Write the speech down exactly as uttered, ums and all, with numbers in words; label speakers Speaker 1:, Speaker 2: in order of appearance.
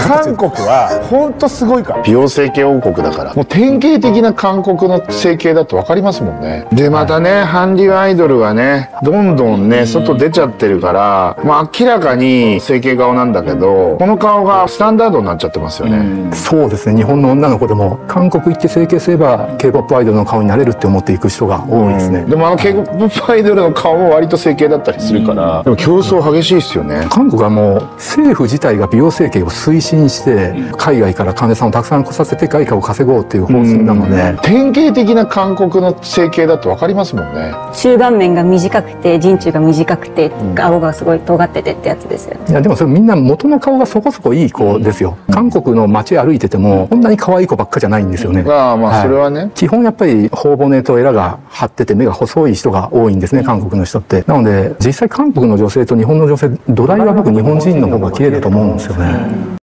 Speaker 1: 韓国は本当すごいから。美容整形王国だから。もう典型的な韓国の整形だと分かりますもんね。で、またね、韓流アイドルはね、どんどんね、外出ちゃってるから、まあ明らかに整形顔なんだけど、この顔がスタンダードになっちゃってますよね。
Speaker 2: そうですね。日本の女の子でも、韓国行って整形すれば ケーポップ アイドルの顔になれるって思っていく人が多いですね。
Speaker 1: でもあの ケーポップ アイドルの顔も割と整形だったりするから、でも競争激しいですよね。
Speaker 2: 韓国はもう政府自体が美容整形を推進して、海外から患者さんをたくさん来させて外貨を稼ごうっていう方針なので、
Speaker 1: 典型的な韓国の整形だと分かりますもんね。
Speaker 3: 中顔面が短くて人中が短くて、うん、顎がすごい尖っててってやつですよね。
Speaker 2: いやでもそれみんな元の顔がそこそこいい子ですよ。うん、韓国の街歩いててもこんなに可愛い子ばっかじゃないんですよね。
Speaker 1: ああまあそれはね、はい、
Speaker 2: 基本やっぱり頬骨とエラが張ってて目が細い人が多いんですね、韓国の人って。なので実際韓国の女性と日本の女性、土台は僕日本人の方が綺麗だと思うんですよね。